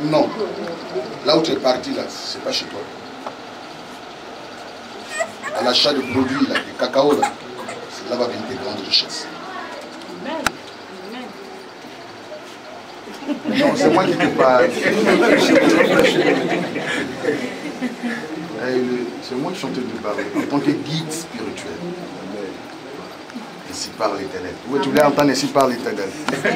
Non. Là où tu es parti, là, c'est pas chez toi. À l'achat de produits, là, du cacao, là, c'est là va venir tes grandes richesses. Non, c'est moi qui te parle. C'est moi qui suis en train de te parler, en tant que guide spirituel. Ainsi parle l'Éternel. Oui, tu voulais entendre ainsi parle l'Éternel.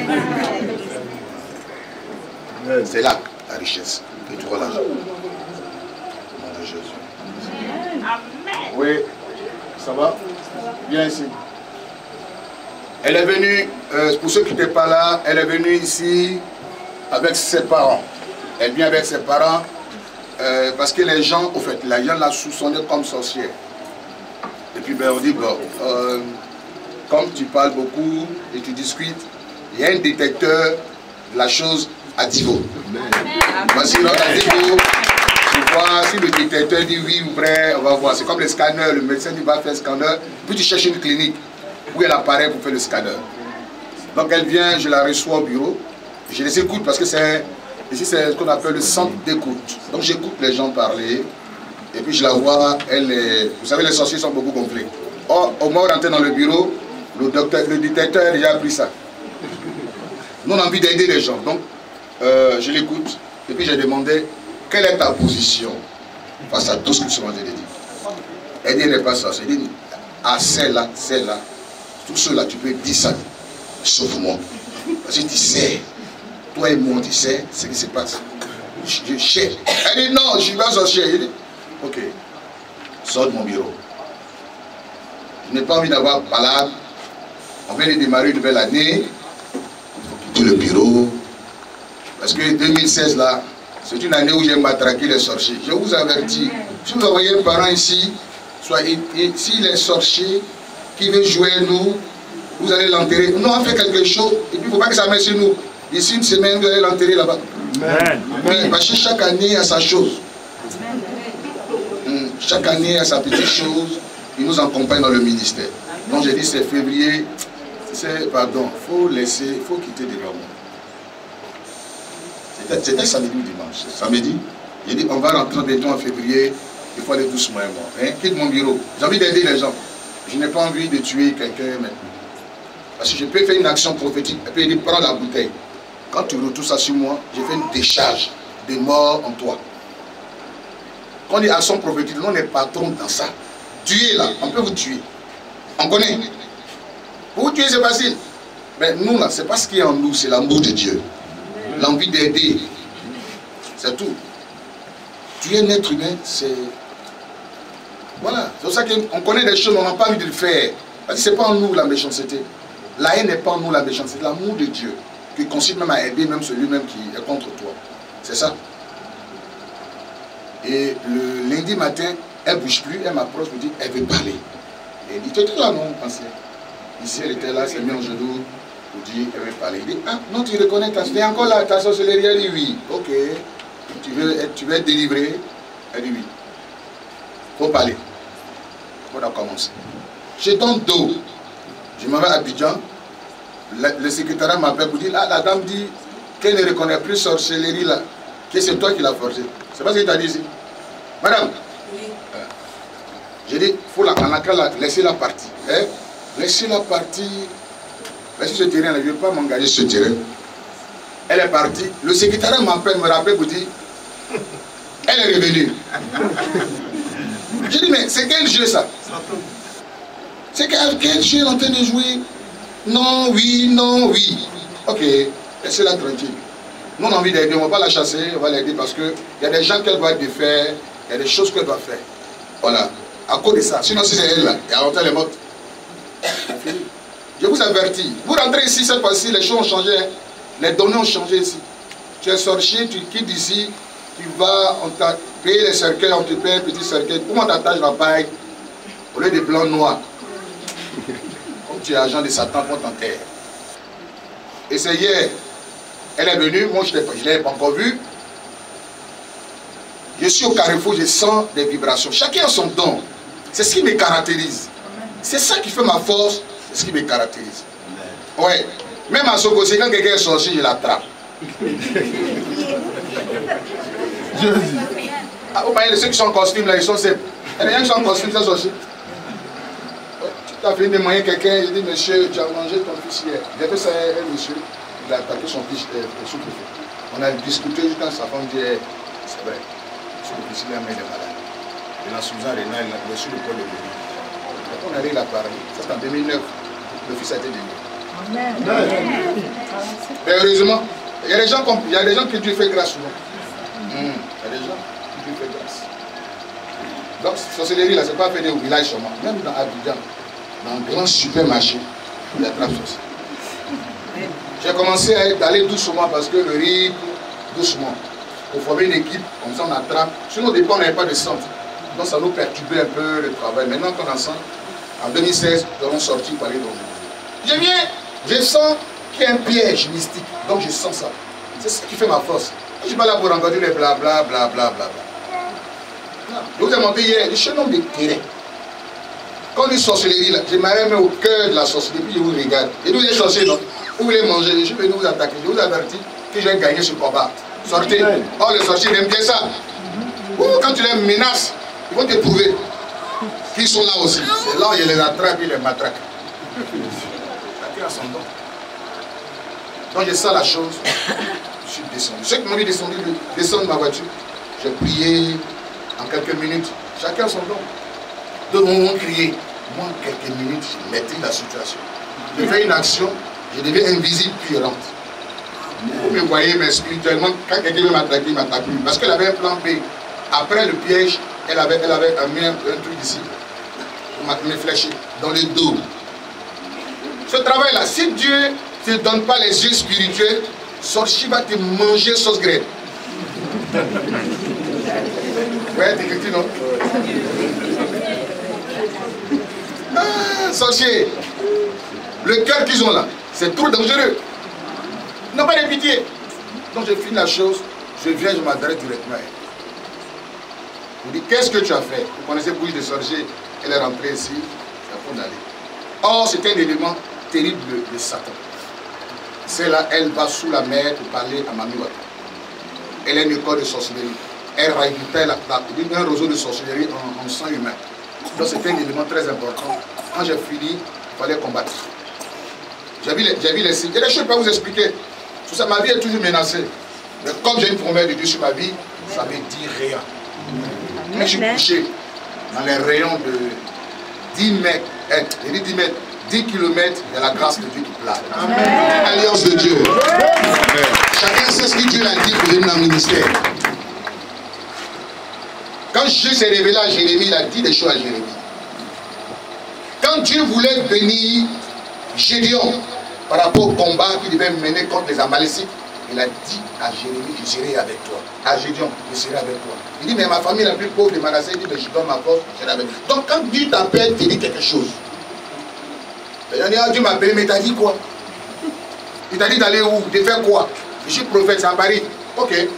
C'est là la richesse. Et tu vois l'argent. Au nom de Jésus. Amen. Oui, ça va? Viens ici. Elle est venue, pour ceux qui n'étaient pas là, elle est venue ici avec ses parents. Elle vient avec ses parents parce que les gens, au fait, les gens la soupçonnaient comme sorcière. Et puis ben, on dit, bon, comme tu parles beaucoup et tu discutes, il y a un détecteur de la chose à Divo. Voici notre Divo. Tu vois, si le détecteur dit oui ou vrai, on va voir. C'est comme les scanners, le médecin dit va faire le scanner, puis tu cherches une clinique où elle apparaît pour faire le scanner. Donc elle vient, je la reçois au bureau, je les écoute parce que c'est ici c'est ce qu'on appelle le centre d'écoute. Donc j'écoute les gens parler et puis je la vois, elle est, vous savez les sorciers sont beaucoup gonflés. Or, au moment où on rentre dans le bureau, le détecteur a déjà appris ça. Nous on a envie d'aider les gens, donc je l'écoute et puis j'ai demandé quelle est ta position face à tout ce que ce monde a dit. Elle dit elle n'est pas ça, elle dit ah celle-là, tout cela tu peux dire ça, sauf moi. Parce que tu sais, toi et moi tu sais ce qui se passe. Je cherche. Elle dit non, je ne suis pas sorcier. Elle dit ok, sors de mon bureau. Je n'ai pas envie d'avoir malade. On vient de démarrer une nouvelle année. Il faut quitter le bureau. Parce que 2016 là, c'est une année où j'ai matraqué les sorciers. Je vous avertis, si vous envoyez un parent ici, s'il est sorcier qui veut jouer nous, vous allez l'enterrer. Nous on fait quelque chose, et puis il ne faut pas que ça mette sur nous. D'ici une semaine, vous allez l'enterrer là-bas. Oui, parce que chaque année a sa chose. Chaque année a sa petite chose. Il nous accompagne dans le ministère. Donc j'ai dit c'est février, pardon, il faut laisser, il faut quitter devant moi. C'était samedi ou dimanche. Samedi, j'ai dit on va rentrer bientôt en février, il faut aller doucement et moi. Hein? Quitte mon bureau. J'ai envie d'aider les gens. Je n'ai pas envie de tuer quelqu'un maintenant. Parce que je peux faire une action prophétique et puis il dit prends la bouteille. Quand tu retournes ça sur moi, je fais une décharge de mort en toi. Quand on dit action prophétique, nous on est patron dans ça. Tuer là, on peut vous tuer. On connaît. Pour vous tuer c'est facile. Mais nous là, c'est pas ce qui est en nous, c'est l'amour de Dieu. L'envie d'aider. C'est tout. Tuer un être humain, c'est... Voilà. C'est pour ça qu'on connaît des choses, on n'a pas envie de le faire. Parce que ce n'est pas en nous la méchanceté. La haine n'est pas en nous la méchanceté. C'est l'amour de Dieu qui consiste même à aider même celui-même qui est contre toi. C'est ça. Et le lundi matin, elle ne bouge plus, elle m'approche, me dit, elle veut parler. Et elle dit, tu étais là non, ancien. Ici, elle était là, elle s'est mise en genoux pour dire, elle veut parler. Il dit, ah non, tu reconnais, tu es encore là, ta sorcellerie. Elle dit, oui, ok. Tu veux être délivré? Elle dit, oui. Il faut parler. On a commencé. Je donne dos. Je m'en vais à Abidjan. Le secrétariat m'appelle pour dire, ah, la dame dit qu'elle ne reconnaît plus sorcellerie là, que c'est toi qui l'as forcé. C'est pas ce qu'il t'a dit ici. Madame, oui. J'ai dit, il faut la laisser-la partir. Hein? Laissez-la partir. Laissez ce terrain, je ne vais pas m'engager sur ce terrain. Elle est partie. Le secrétariat m'appelle, me rappelle pour dire, elle est revenue. J'ai dit, mais c'est quel jeu ça? C'est quel jeu est en train de jouer? Non, oui, non, oui. Ok, laissez-la tranquille. Nous on a envie d'aider, on ne va pas la chasser, on va l'aider parce qu'il y a des gens qu'elle doit défaire, il y a des choses qu'elle doit faire. Voilà, à cause de ça. Sinon si c'est elle là, et alors elle est morte. Je vous avertis, vous rentrez ici cette fois-ci, les choses ont changé, les données ont changé ici. Tu es sorcier, tu quittes ici, tu vas, on t'a payé les cercueils, on te paye un petit cercueil, comment on t'attache la paille au lieu de blanc noir. Comme tu es agent de Satan, on t'enterre. Et c'est hier, elle est venue, moi je ne l'ai pas encore vue. Je suis au carrefour, je sens des vibrations. Chacun a son don. C'est ce qui me caractérise. C'est ça qui fait ma force, c'est ce qui me caractérise. Ouais. Même à Sokosé, quand quelqu'un est sorcier, je l'attrape. Ah, vous voyez, ceux qui sont en costume là, ils sont simples. Il y a des gens qui sont en costume, ça sorti. Tu as fait demander quelqu'un, il dit, monsieur, tu as mangé ton fils hier. Bientôt, ça un monsieur, il a attaqué son fils sous-préfet. On a discuté jusqu'à sa femme dit, c'est vrai, sous-préfet, il est malade. Il a Suzanne Rénal, il a reçu le poids de bébé. Quand on arrive à Paris, c'est en 2009, le fils a été délivré. Mais heureusement, il y a des gens qui Dieu fait grâce souvent. Il y a des gens qui Dieu fait grâce. Donc, sorcellerie là, c'est pas fait au village seulement. Même dans Abidjan, dans un grand supermarché, il y a trappe sorcière. J'ai commencé à aller doucement parce que le rythme, doucement. Pour former une équipe, comme ça on attrape. Sinon au départ on n'avait pas de centre. Donc ça nous perturbait un peu le travail. Maintenant qu'on a centre, en 2016, nous avons sorti pour aller dans le... Je viens, je sens qu'il y a un piège mystique. Donc je sens ça. C'est ça qui fait ma force. Je ne suis pas là pour rencontrer les blabla, blabla, blabla. Non. Je vous ai montré hier, je suis un homme de terrain. Quand on dit sorcellerie, là, je m'arrête au cœur de la sorcellerie, puis je vous regarde. Et nous, les sorciers, non? Vous voulez manger, je suis venu vous attaquer. Je vous avertis que je vais gagner ce combat. Sortez. Oh, les sorciers aiment bien ça. Quand tu les menaces, ils vont te prouver qu'ils sont là aussi. C'est là où je les attrape et les matraque. Chacun a son don. Donc je sens la chose. Je suis descendu. Ceux qui m'ont dit descendre de ma voiture, j'ai prié en quelques minutes. Chacun a son don. D'autres m'ont crié. Moi, en quelques minutes, je maîtrise la situation. Je fais une action, je deviens invisible puis je rentre. Vous me voyez, mais spirituellement, quand quelqu'un veut m'attaquer, il m'attaque plus. Parce qu'elle avait un plan B. Après le piège, elle avait un truc ici. Pour m'amener fléché dans le dos. Ce travail-là, si Dieu ne te donne pas les yeux spirituels, sorcier va te manger sauce graine. Ouais, t'es écrit, non? Ah, sorcier. Le cœur qu'ils ont là, c'est trop dangereux. Ils n'ont pas de pitié. Donc je finis la chose, je viens, je m'adresse directement à elle. Je lui dis, qu'est-ce que tu as fait? Vous connaissez Bouche de Sorcier, elle est rentrée ici, elle a fond d'aller. Or, c'était un élément terrible de Satan. C'est là, elle va sous la mer pour parler à Mami Wata. Elle a une école de sorcellerie. Elle récupère un roseau de sorcellerie en sang humain. Donc c'était un élément très important. Quand j'ai fini, il fallait combattre. J'ai vu les signes. Il y a des choses que je ne peux pas vous expliquer. Tout ça, ma vie est toujours menacée. Mais comme j'ai une promesse de Dieu sur ma vie, ça ne veut dire rien. Mais je suis couché dans les rayons de 10 mètres, 10 km de la grâce de Dieu qui plane. Alliance de Dieu. Amen. Chacun sait ce que Dieu l'a dit pour venir dans le ministère. Quand Dieu s'est révélé à Jérémie, il a dit des choses à Jérémie. Quand Dieu voulait bénir Gédéon par rapport au combat qu'il devait mener contre les Amalécites, il a dit à Jérémie, je serai avec toi. À Gédéon, je serai avec toi. Il dit, mais ma famille la plus pauvre de Manassé, il dit, mais je donne ma force, je serai avec toi. Donc quand Dieu t'appelle, il dit quelque chose. Il a dit, ah, Dieu m'a appelé, mais il t'a dit quoi? Il t'a dit d'aller où? De faire quoi? Je suis prophète, c'est en Paris. Ok. C'est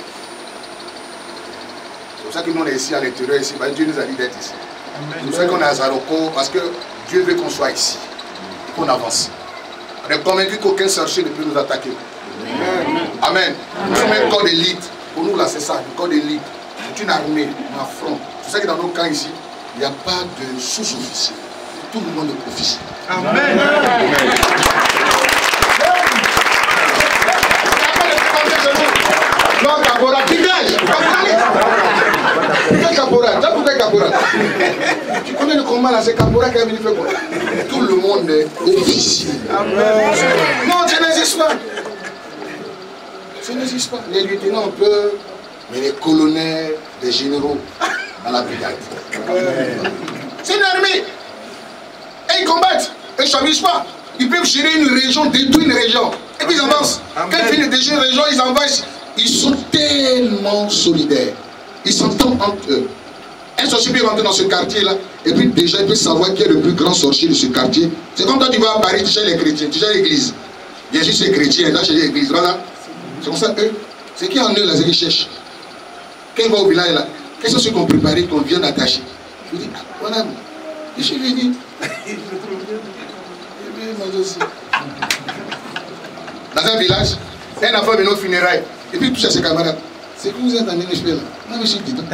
pour ça que nous on est ici à l'intérieur, ici. Dieu nous a dit d'être ici. C'est pour ça qu'on est à Zaroko, parce que Dieu veut qu'on soit ici. Et qu'on avance. On est convaincu qu'aucun sorcier ne peut nous attaquer. Amen. Nous sommes un corps d'élite. Pour nous là c'est ça, le corps d'élite. C'est une armée, un front. C'est ça que dans nos camps ici, il n'y a pas de sous-officier. Tout le monde est officier. Amen. Non, caporal, dégage. Quel caporal? Pourquoi caporal? Tu connais le combat là, c'est caporal qui a venu faire quoi? Tout le monde est officier. Amen. Non, ça n'existe pas. Ça n'existe pas. Les lieutenants on peut, mais les colonels, les généraux dans la brigade. C'est une armée. Et ils combattent. Ils ne s'amusent pas. Ils peuvent gérer une région, détruire une région. Et puis ils avancent. Quand ils finissent de gérer une région, ils envahissent. Ils sont tellement solidaires. Ils s'entendent entre eux. Un sorcier peut rentrer dans ce quartier-là. Et puis déjà, il peut savoir qui est le plus grand sorcier de ce quartier. C'est comme toi, tu vas à Paris, tu cherches les chrétiens, tu cherches l'église. Bien sûr, c'est chrétien, là, chez l'église. Voilà. C'est comme ça, eux. C'est qui en eux, là, c'est qu'ils cherchent. Quand ils vont au village, là, qu'est-ce que c'est qu'on prépare, qu'on vient d'attacher? Je vous dis, ah, voilà, je suis venu. Dans un village, un enfant venu aux funérailles. Et puis il touche à ses camarades. C'est que vous êtes en NHP là. Non, mais je suis dedans.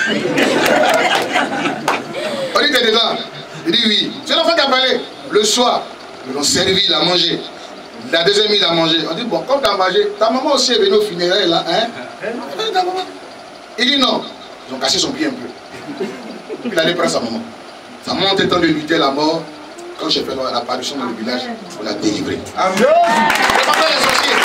On dit, t'es dedans. Il dit oui. C'est l'enfant qui a parlé. Le soir, ils l'ont servi, il a mangé. La deuxième, il a mangé. On dit, bon, comme tu as mangé, ta maman aussi est venue au funérailles là, hein? Il dit non. Ils ont caché son pied un peu. Puis il allait prendre sa maman. Sa maman était en train de lutter à la mort. Quand j'ai fait l'apparition dans le village, il faut la délivrer. Amen. C'est pas ça les sorciers.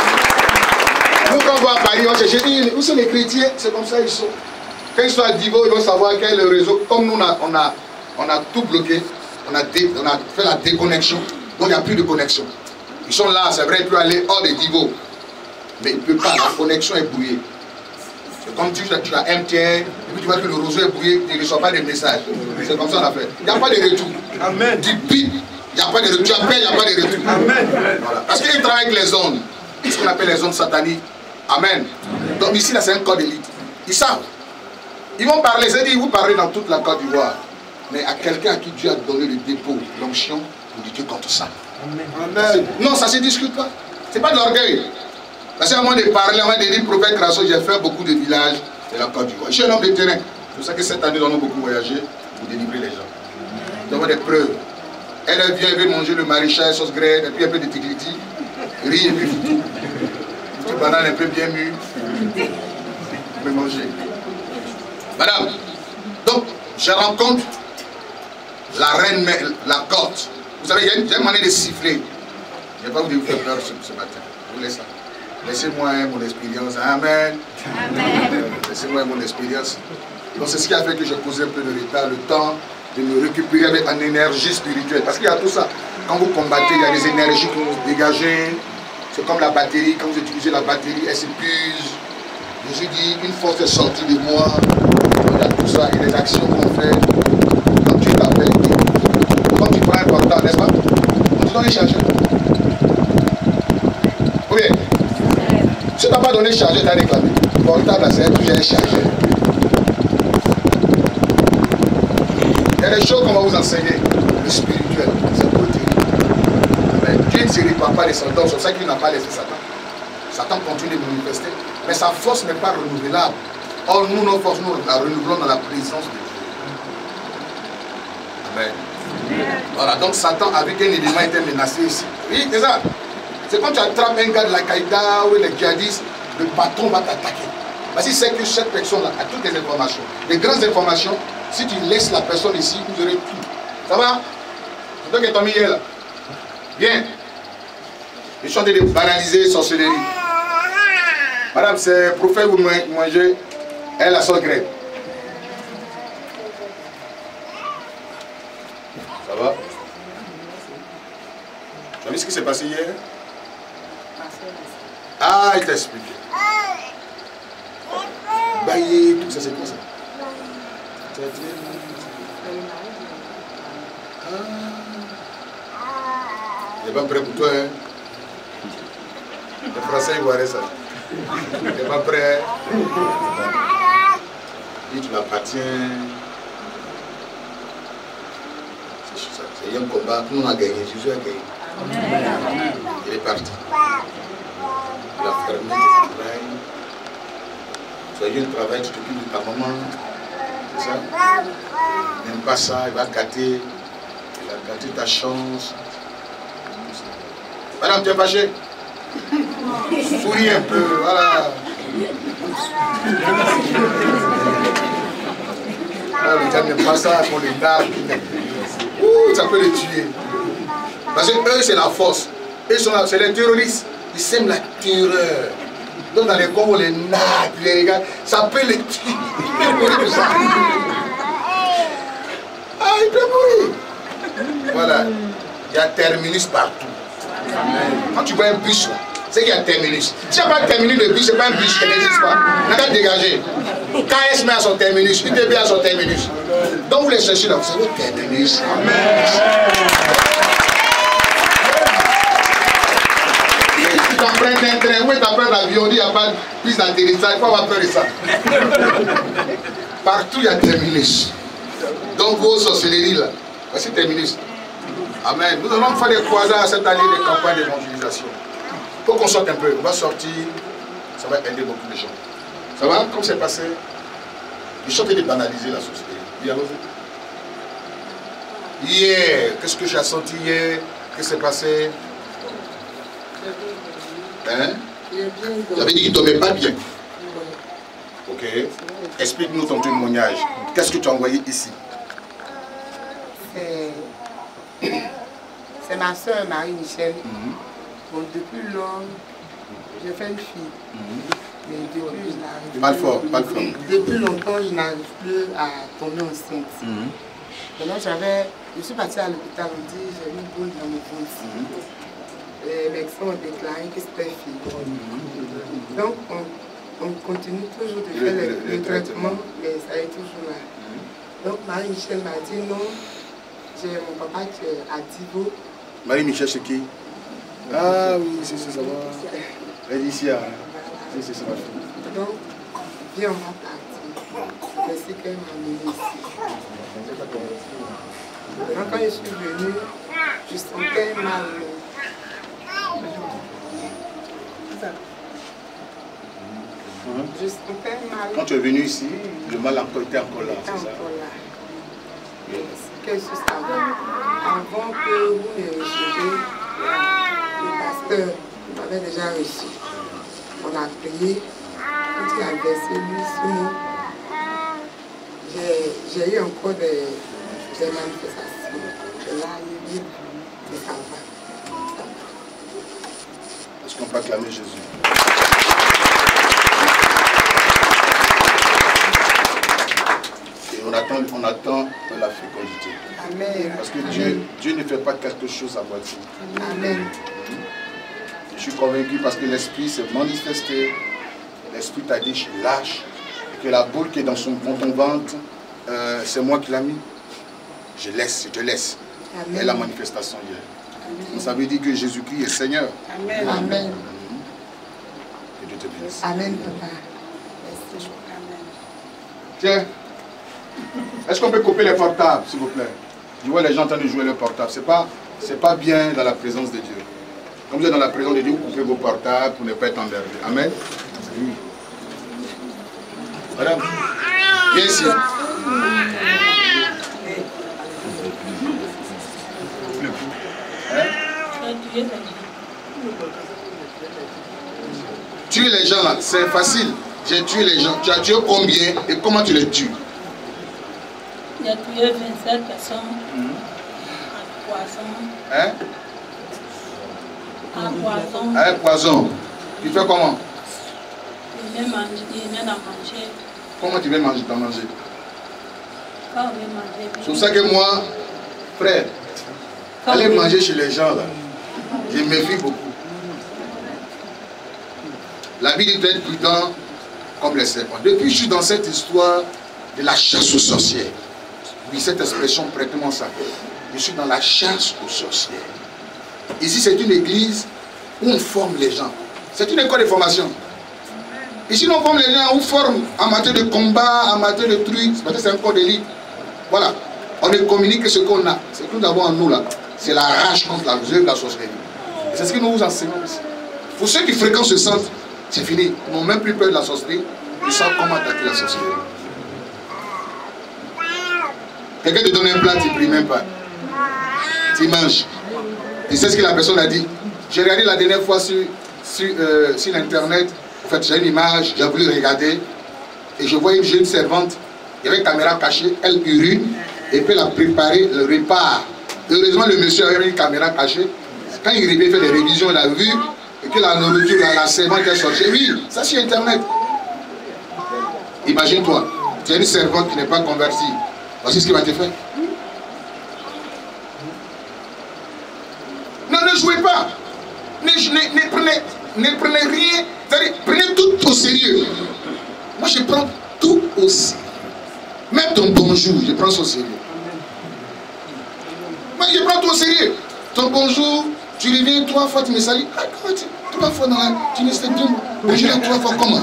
Nous, quand on va à Paris, on cherche, où sont les chrétiens? C'est comme ça ils sont. Quand ils sont à Divo, ils vont savoir quel est le réseau. Comme nous, on a tout bloqué. On a fait la déconnexion. Donc il n'y a plus de connexion. Ils sont là, c'est vrai, ils peuvent aller hors des Divo. Mais ils ne peuvent pas, la connexion est brouillée. C'est comme tu as MTN, et puis tu vois que le réseau est brouillé, tu ne reçois pas de messages. C'est comme ça qu'on a fait. Il n'y a pas de retour. Amen. Du bip, il n'y a pas de retour. Tu appelles, il n'y a pas de retour. Amen. Voilà. Parce qu'ils travaillent avec les zones. Ce qu'on appelle les zones sataniques. Amen. Donc ici, là, c'est un code d'élite. Ils savent. Ils vont parler, c'est-à-dire, vous parlez dans toute la Côte d'Ivoire. Mais à quelqu'un à qui Dieu a donné le dépôt, l'onction, vous luttez contre ça. Amen. Non, ça ne se discute pas. Ce n'est pas de l'orgueil. Parce qu'à moi de parler, à moi de dire, prophète Crasso, j'ai fait beaucoup de villages de la Côte d'Ivoire. Je suis un homme de terrain. C'est pour ça que cette année, nous avons beaucoup voyagé pour délivrer les gens. Nous avons des preuves. Elle vient, elle veut manger le maréchal, sauce graine, et puis un peu de tigliti, riz et puis foutou. Foutu banane un peu bien mûr. Mais manger. Madame, donc, je rencontre la reine, la côte. Vous savez, il y a une manière de siffler. Je ne vais pas vous faire peur ce matin. Vous laissez ça. Laissez-moi mon expérience. Amen. Amen. Laissez-moi mon expérience. Donc c'est ce qui a fait que j'ai posé un peu de retard, le temps de me récupérer avec une énergie spirituelle. Parce qu'il y a tout ça. Quand vous combattez, il y a des énergies que vous dégagez. C'est comme la batterie. Quand vous utilisez la batterie, elle s'épuise. Jésus dit, une force est sortie de moi. Il y a tout ça et les actions qu'on fait. Quand tu t'appelles, quand tu prends un portable, n'est-ce pas? Tu dois les charger. Oui. Si tu n'as pas donné chargeur, tu as réclamé. Portable, c'est toujours un chargeur. Il y a des choses qu'on va vous enseigner. Le spirituel, c'est pour terrible. Dieu ne se répand pas les soldats, c'est pour ça qu'il n'a pas laissé Satan. Satan continue de manifester. Mais sa force n'est pas renouvelable. Or, nous, nos forces, nous la renouvelons dans la présence de Dieu. Amen. Voilà, donc Satan, avec un élément, était menacé ici. Oui, c'est ça. C'est quand tu attrapes un gars de la Qaïda ou les djihadistes, le patron va t'attaquer. Parce qu'il sait que cette personne-là a toutes les informations. Les grandes informations, si tu laisses la personne ici, vous aurez tout. Ça va? C'est toi qui es tombé hier là. Bien. Je suis en train de banaliser sorcellerie. Madame, c'est prophète, vous mangez, elle a son graine. Ça va? Tu as vu ce qui s'est passé hier? Ah, il t'a expliqué. Bailler, tout ça, c'est quoi ça? Il n'est pas prêt pour toi, hein? Les Français, ils voiraient ça. Il n'est pas prêt. Et tu m'appartiens. C'est un combat. Tout le monde a gagné. Jésus a gagné. Il est parti. Il a fermé tes entrailles. Tu as eu un travail, tu t'occupes de ta maman. C'est ça? Il n'aime pas ça, il va gâter. Il va gâter ta chance. Madame, tu es fâchée? Souris un peu, voilà. Oh, les gens n'aiment pas ça, qu'on les tape. Ça peut les tuer. Parce que eux, c'est la force. Eux, c'est les terroristes. Ils sèment la terreur. Donc dans les coins, on les nappe, les regarde. Ça peut les tuer. Ils peuvent mourir de ça. Ah, ils peuvent mourir. Voilà. Il y a terminus partout. Quand tu vois un bus là, c'est qu'il y a terminus. Si il n'y a pas de terminus de bus, ce n'est pas un bus, il n'existe pas. On n'a qu'à dégager. KS met à son terminus, UTB à son terminus. Donc vous les cherchez là, c'est votre terminus. Amen. Tu t'apprends un train, où tu apprends l'avion, il n'y a pas de piste d'atterrissage, il faut avoir peur de ça. Partout il y a terminus. Donc vos sorcelleries là, voici terminus. Amen. Nous allons faire des croisades cette année, des campagnes d'évangélisation. Il faut qu'on sorte un peu. On va sortir, ça va aider beaucoup de gens. Ça va? Comme c'est passé? Je suis en train de banaliser la société. Oui, allons-y. Hier, qu'est-ce que j'ai senti hier? Qu'est-ce qui s'est passé? Hein? Ça veut dire qu'il ne tombait pas bien. Ok. Explique-nous ton témoignage. Qu'est-ce que tu as envoyé ici? C'est ma soeur Marie-Michel. Bon, depuis lors, j'ai fait une fille. Mais depuis, je n'arrive Pas fort, pas fort. Depuis longtemps, je n'arrive plus à tomber enceinte. Maintenant, je suis partie à l'hôpital, on dit j'ai une boule dans mon ventre. Les médecins ont déclaré que c'était fibrome. Donc, on continue toujours de faire le traitement, mais ça est toujours là. Donc, Marie-Michel m'a dit non, j'ai mon papa qui est à Divo. Marie-Michel, c'est qui? Ah oui, c'est ça va. Elle est ici, c'est ça va. Donc, viens, on va partir. Mais c'est qu'elle m'a amené ici. Donc, quand je suis venue, je sentais mal. Je sentais mal. Quand tu es venu ici, le mal était encore là, c'est ça? Encore là. Qu'est-ce que ça va? Avant que vous me receviez, le pasteur m'avait déjà reçu. On a prié. Quand il a versé lui sur nous, j'ai eu encore des manifestations. Je l'ai vu, et ça va. Est-ce qu'on peut acclamer Jésus? Et on attend la fécondité. Amen. Parce que Dieu ne fait pas quelque chose à moitié. Amen. Je suis convaincu parce que l'Esprit s'est manifesté. L'Esprit t'a dit, je lâche. Et que la boule qui est dans ton ventre, c'est moi qui l'ai mis. Je te laisse. Amen. Et la manifestation hier. Donc ça veut dire que Jésus-Christ est Seigneur. Amen. Amen. Que Dieu te bénisse. Amen, papa. Merci. Tiens, est-ce qu'on peut couper les portables, s'il vous plaît? Je vois les gens en train de jouer leur portable. C'est pas bien dans la présence de Dieu. Quand vous êtes dans la présence de Dieu, vous coupez vos portables pour ne pas être emmerdé. Amen. Oui. Madame, viens ici. Tuer les gens là, c'est facile. J'ai tué les gens. Tu as tué combien et comment tu les tues? J'ai tué 27 personnes à poison. Hein? À poison. Un poison. Tu fais comment? Il vient à manger. Comment tu viens manger? Quand on vient manger. C'est pour ça que moi, frère, aller manger chez les gens là, je me méfie beaucoup. La vie doit être prudent comme les serpents. Depuis que je suis dans cette histoire de la chasse aux sorcières, oui, cette expression prête-moi ça. Je suis dans la chasse aux sorcières. Ici, c'est une église où on forme les gens. C'est une école de formation. Ici, on forme les gens, on forme en matière de combat, en matière de trucs. Parce que c'est un corps d'élite. Voilà. On ne communique que ce qu'on a. Ce que nous avons en nous là, c'est la rage contre la œuvre de la sorcellerie. Et c'est ce que nous vous enseignons ici. Pour ceux qui fréquentent ce centre, c'est fini. Ils n'ont même plus peur de la sorcellerie. Ils savent comment attaquer la sorcellerie. Quelqu'un te donne un plat, tu ne pries même pas. Tu manges. Tu sais ce que la personne a dit. J'ai regardé la dernière fois sur l'internet. En fait, j'ai une image, j'ai voulu regarder. Et je vois une jeune servante. Il y avait une caméra cachée, elle urine. Et puis elle a préparé le repas. Heureusement, le monsieur avait une caméra cachée. Quand il revient faire des révisions, il a vu. Et que la nourriture, la servante est sortie. Oui, ça sur internet. Imagine-toi, tu as une servante qui n'est pas convertie. Voici ce qui va te faire. Non, ne jouez pas. Ne prenez rien. Prenez tout au sérieux. Moi, je prends tout au sérieux. Même ton bonjour, je prends ça au sérieux. Moi, je prends tout au sérieux. Ton bonjour, tu reviens 3 fois, tu me salues. Ah, comment 3 fois dans la... Tu me sais bien. Bonjour 3 fois, comment?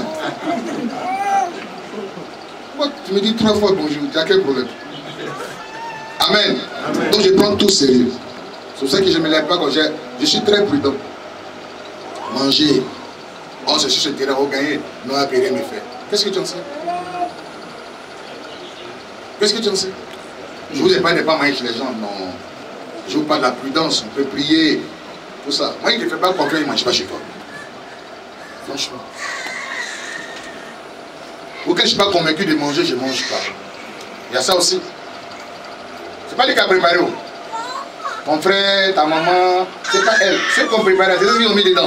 Pourquoi tu me dis 3 fois bonjour? Tu as quel problème? Amen. Amen. Donc je prends tout sérieux. C'est pour ça que je ne me lève pas quand je suis très prudent. Manger. On se sur ce terrain, on gagne. Non, on n'a rien me faire. Qu'est-ce que tu en sais? Qu'est-ce que tu en sais? Je vous ai pas de pas manger chez les gens, non. Je vous parle de la prudence, on peut prier, tout ça. Moi, il ne te fait pas confiance, il ne mange pas chez toi. Franchement. Ou quand je ne suis pas convaincu de manger, je ne mange pas. Il y a ça aussi. Ce n'est pas lui qui a préparé. Ton frère, ta maman, ce n'est pas elle. C'est qu'on prépare, c'est eux qui ont mis dedans.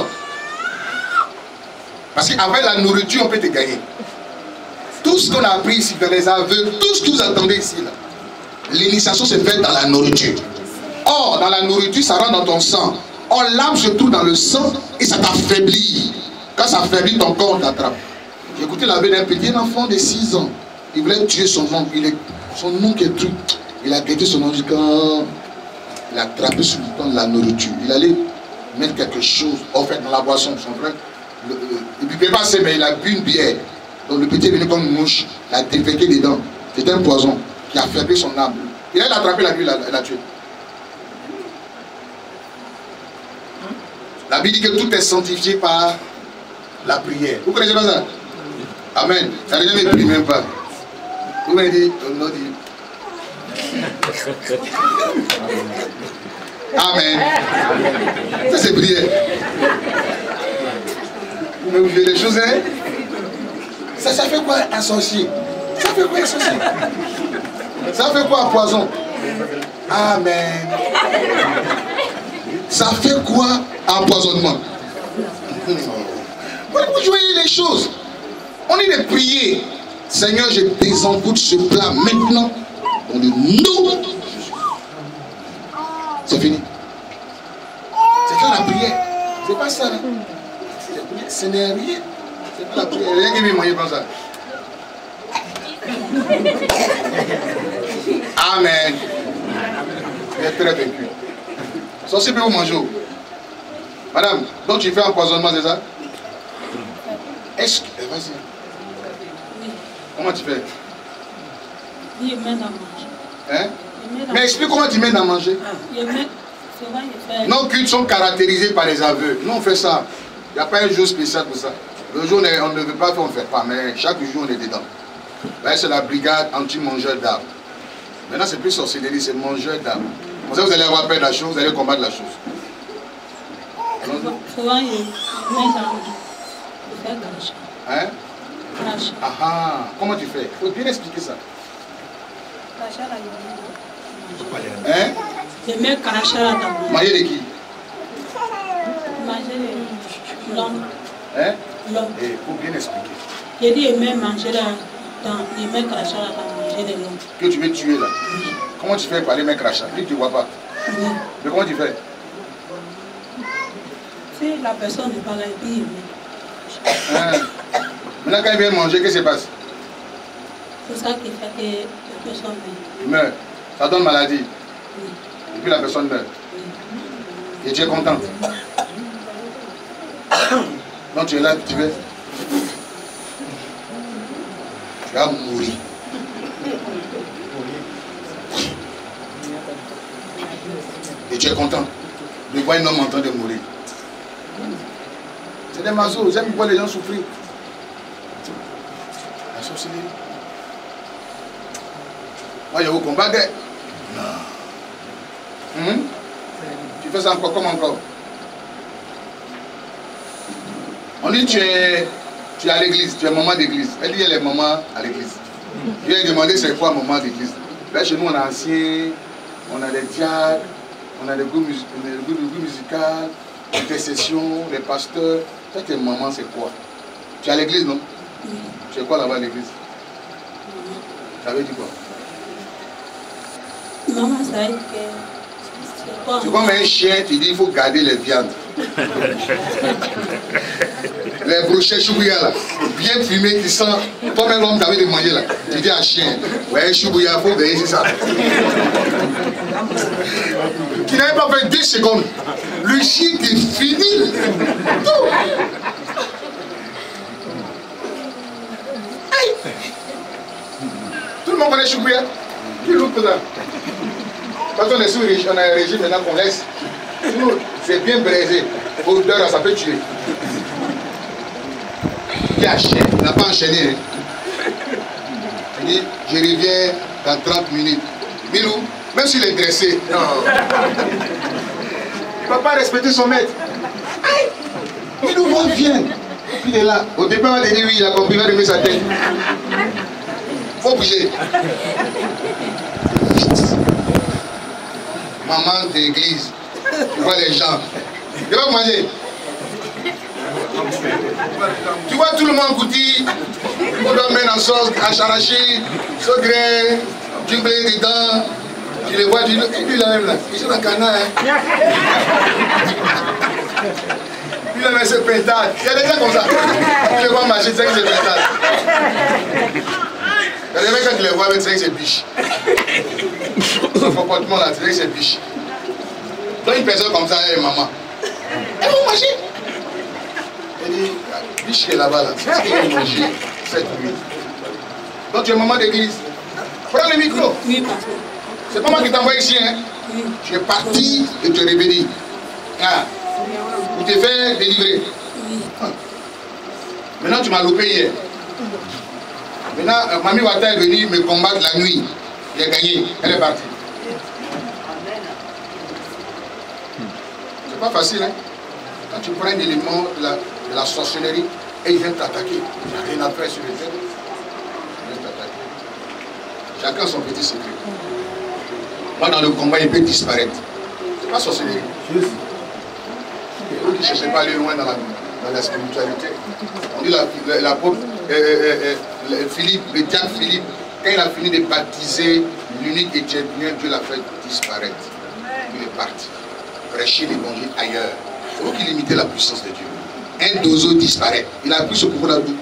Parce qu'avec la nourriture, on peut te gagner. Tout ce qu'on a appris ici, dans les aveux, tout ce que vous attendez ici, l'initiation se fait dans la nourriture. Or, dans la nourriture, ça rentre dans ton sang. Or, l'âme se trouve dans le sang et ça t'affaiblit. Quand ça affaiblit, ton corps t'attrape. J'ai écouté la vie d'un petit enfant de 6 ans. Il voulait tuer son oncle. Son oncle est truc. Il a guetté son oncle quand il a attrapé sur le temps de la nourriture. Il allait mettre quelque chose, en fait, dans la boisson. Son frère, il ne buvait pas assez, mais il a bu une bière. Donc le petit est venu comme une mouche, il a déféqué dedans. C'était un poison qui a affaibli son âme. Il a attrapé la nuit, il l'a tué. La Bible dit que tout est sanctifié par la prière. Vous connaissez pas ça? Amen. Ça n'a jamais prié même pas. Vous m'avez dit, non, dit. Amen. Ça c'est prière. Vous me voulez des choses, hein? Ça fait quoi un sorcier? Ça fait quoi un sorcier? Ça fait quoi un poison? Amen. Ça fait quoi un empoisonnement? Vous jouez les choses. On est de prier. Seigneur, je désenvoûte ce plat maintenant. Dans le nom de Jésus. C'est fini. C'est que la prière. C'est pas ça. Hein? Ce n'est rien. C'est pas la prière. Rien qui m'est moyen comme ça. Amen. Il est très vaincu. Sorcier peut vous manger. Madame, donc tu fais empoisonnement, c'est ça? Est-ce que... Vas-y. Comment tu fais? Il met dans manger. Hein? Mais explique comment tu mets dans manger. Nos cultes sont caractérisés par les aveux. Nous on fait ça. Il n'y a pas un jour spécial pour ça. Le jour on ne veut pas faire, on ne fait pas. Mais chaque jour on est dedans. Là c'est la brigade anti-mangeur d'âme. Maintenant c'est plus sorcellerie, c'est mangeur d'âme. Comme ça vous allez avoir peur de la chose, vous allez combattre la chose. Souvent il met dans crachat. Hein? Ah ah, comment tu fais? Il faut bien expliquer ça. Hein? Je mets crachat là-dedans. Manger de qui? Manger l'homme. Hein? L'homme. Il faut bien expliquer. J'ai dit il met manger là-dedans. Il met crachat là-dedans, manger de l'homme. Que tu veux tuer là? Comment tu fais pour aller mettre crachat? Tu ne vois pas. Mais comment tu fais? Si la personne n'est pas là, il dit hein? Maintenant quand il vient manger, qu'est-ce qui se passe? C'est ça qui fait que la personne meurt. Il meurt. Ça donne maladie. Oui. Et puis la personne meurt. Oui. Et tu es contente. Donc tu es là, tu veux. Tu vas mourir. Et tu es content de voir un homme en train de mourir. C'est des mazos, j'aime voir les gens souffrir. La sorcellerie. Moi, je vous combat. Non. Tu fais ça encore, comme encore. On dit tu es à l'église, tu es maman d'église. Elle dit elle est maman à l'église. Je lui ai demandé c'est quoi maman d'église. Là chez nous on a ancien, on a des diacres, on a des groupes musicaux, des intercessions, des pasteurs. Toi tu es maman c'est quoi? Tu es à l'église non? Tu es quoi là-bas à l'église? Ça veut dire quoi? Maman ça veut dire que... C'est comme un chien, tu dis il faut garder les viandes. Les brochettes choubouya là, bien fumées, qui sent comme un homme qui avait de manger là. Tu dis à un chien, ouais choubouya, il faut veiller sur ça. Tu n'avais pas fait 2 secondes. Le chien est fini. Tout le monde connaît choubouya. Qui loupe ça? Parce qu'on est sous on a un régime maintenant qu'on laisse. C'est bien braisé. Odeur, ça peut tuer. Il y a un chien, il n'a pas enchaîné. Hein. Il dit, je reviens dans 30 minutes. Milou, même s'il est dressé, non. Il ne va pas respecter son maître. Aïe! Milou, va, viens. Il est là. Au départ, il a dit oui, il a compris, il va lever sa tête. Il faut bouger. Maman de l'église, tu vois les gens. Tu vas manger. Tu vois tout le monde goûter. On doit mettre en sauce, arachide, saugré, du blé dedans. Tu les vois, tu dis, et puis là même là, ils sont dans le canard. Hein. Il a mis ses pentades. Il y a des gens comme ça. Tu les vois marcher, tu sais que c'est pentades. Il y a des mecs quand tu les vois, tu sais que c'est biche. Son comportement là, tu sais que c'est biche. Donc une personne comme ça, elle est maman. Elle va manger. Elle dit, biche qui est là-bas, là, c'est ce qu'il va manger cette nuit. Donc tu es maman d'église. Prends le micro. Oui, pasteur. C'est pas moi qui t'envoie ici, hein. Oui. Tu es parti de te révéler. Ah. Pour te faire délivrer. Oui. Ah. Maintenant tu m'as loupé hier. Maintenant, Mamie Wata est venue me combattre la nuit. J'ai gagné. Elle est partie. C'est pas facile, hein. Quand tu prends un élément de la sorcellerie et il vient t'attaquer, il n'y a rien à faire sur le terrain. Il vient t'attaquer. Chacun son petit secret. Moi, dans le combat, il peut disparaître. C'est pas sorcellerie. Eux qui ne cherchent pas à aller loin dans la spiritualité. On dit l'apôtre Philippe, le diable Philippe, quand il a fini de baptiser l'unique éternel, Dieu l'a fait disparaître. Il est parti. Prêcher l'évangile ailleurs. C'est vous qui limitez la puissance de Dieu. Un dozo disparaît. Il a pris ce pouvoir d'où?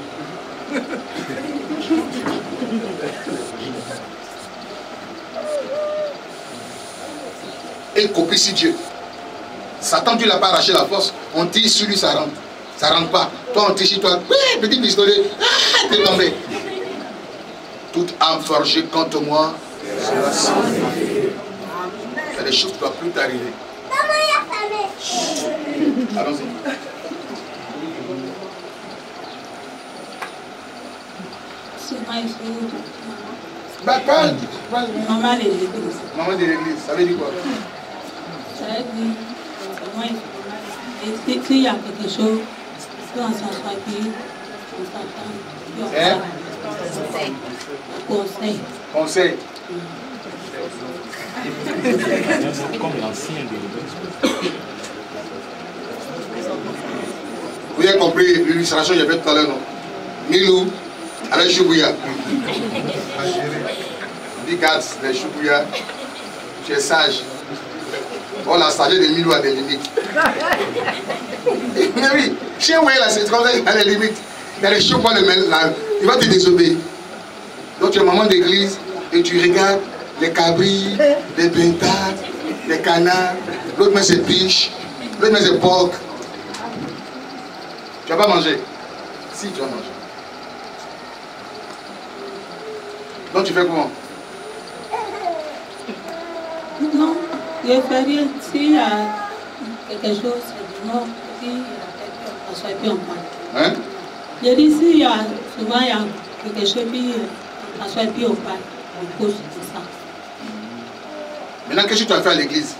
Et copie si Dieu. Satan, tu ne l'as pas arraché la force. On tire sur lui, ça rentre. Ça rentre pas. Toi, on tire sur toi. Oui, petit pistolet. Ah, t'es tombé. Toute âme forgée contre moi. Il y a des choses qui ne doivent plus t'arriver. Allons-y. C'est moi, il faut. Bah, parle. Maman de l'église. Maman de l'église, ça veut dire quoi? Ça veut dire, moi, il faut. S'il y a quelque chose, on s'assoit puis on s'attend. Hein? Conseil. Conseil. Comme l'ancien de l'église. Vous avez compris l'illustration que j'ai faite tout à l'heure, non? Milou avec Choubouya. Big Hats, les Choubouya. Tu es sage. Oh, la sagesse de Milou a des limites. Mais oui, chien, ouais, là, c'est comme ça, il a des limites. Il y a des choses pour le mettre là. Il va te désobéir. Donc tu es maman d'église et tu regardes les cabris, les pentades, les canards. L'autre met ses biches, l'autre met ses porcs. Tu vas pas manger? Si, tu vas manger. Donc tu fais comment? Non, je fais rien. S'il y a quelque chose, c'est non. Si on s'assoit puis on parle. Hein? Je dis, s'il y a souvent il y a quelque chose, puis on s'assoit puis on parle. On cause tout ça. Maintenant, qu'est-ce que tu vas faire à l'église?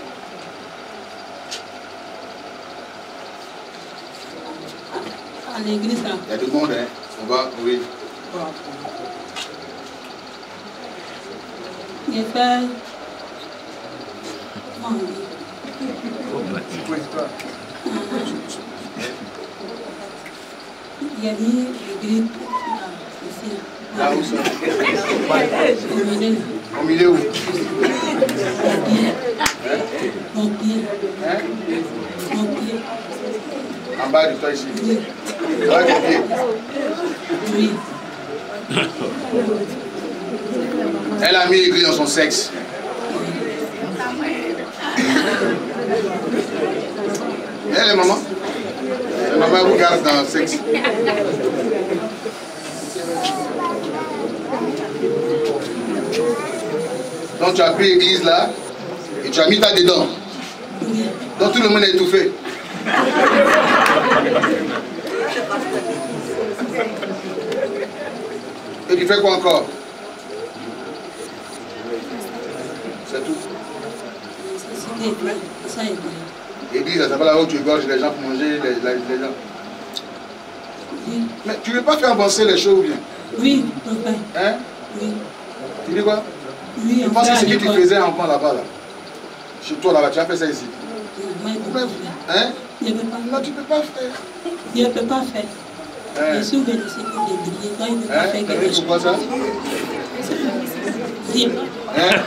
À l'église, là. Il y a du monde, hein? On va, oui. Je fais. Comment on dit? Il y a mis l'église ici. Là où ça? Au milieu. Au milieu où? Mon pied. Hein? Mon pied. En bas de toi ici. Oui. Là, tes pieds. Oui. Elle a mis l'église dans son sexe. Elle est maman. La maman vous garde dans le sexe. Donc tu as pris l'église là et tu as mis ta dedans. Donc tout le monde est étouffé. Et tu fais quoi encore? C'est tout. Ça est bien. Et puis, ça s'appelle là où tu égorges les gens pour manger les gens. Oui. Mais tu ne veux pas faire avancer les choses ou bien? Oui, papa. Hein? Oui. Tu dis quoi? Oui, Je pense que c'est ce que tu faisais enfant là-bas. Là. Chez toi là-bas, tu as fait ça ici. Hein? Je ne peux pas. Non, tu ne peux pas faire. Je ne peux pas faire. Hein? Je suis obligé de se débrouiller. Quand il ne peut pas faire quelque chose. Pourquoi ça? Oui. Hein?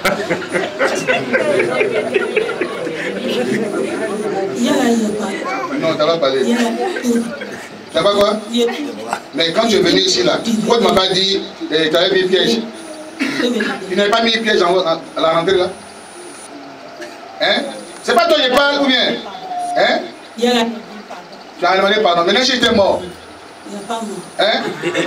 Il y a là, il n'y a pas. Non, tu n'as pas parlé. Il y a là. Tu n'as pas quoi? Il y a Mais quand tu es venu ici là, pourquoi tu ne m'as pas dit tu avais mis piège? Tu n'avais pas mis piège à la rentrée là? Hein? C'est pas toi qui parle ou bien? Hein? Il y a là. Tu as demandé pardon. Maintenant si j'étais mort. Il n'y a pas mort. Hein?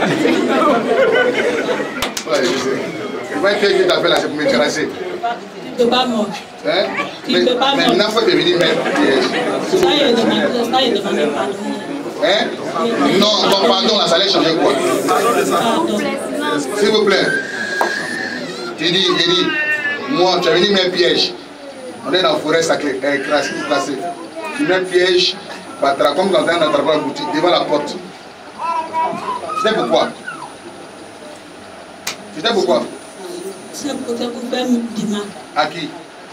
Ouais, je sais. C'est pas un piège que tu as fait là, c'est pour m'intéresser. Tu ne peux pas mort. Hein? Tu ne peux pas mort. Maintenant, il faut devenir mettre piège. Ça, il est demandé pardon. Hein? Non, ton pardon là, ça allait changer quoi? Pardon. S'il vous plaît. J'ai dit, moi, tu as venu mettre piège. On est dans la forêt sacrée, classée. Tu mets piège, comme quand on est dans la boutique, devant la porte. C'était pourquoi? C'était pourquoi? C'est pour faire du mal. À qui?